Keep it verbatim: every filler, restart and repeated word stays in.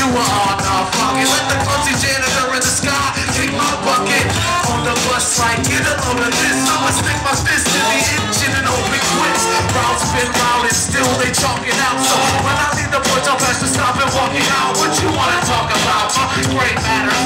do a hard knock pocket. Let the clumsy janitor in the sky kick my bucket. On the bus like, get a load of this. I'ma stick my fist in the engine and open quits. Rounds spin round and still they chalking out. So when I see the boys, I'll pass to stop and walking out. What you wanna talk about? Uh, great matter.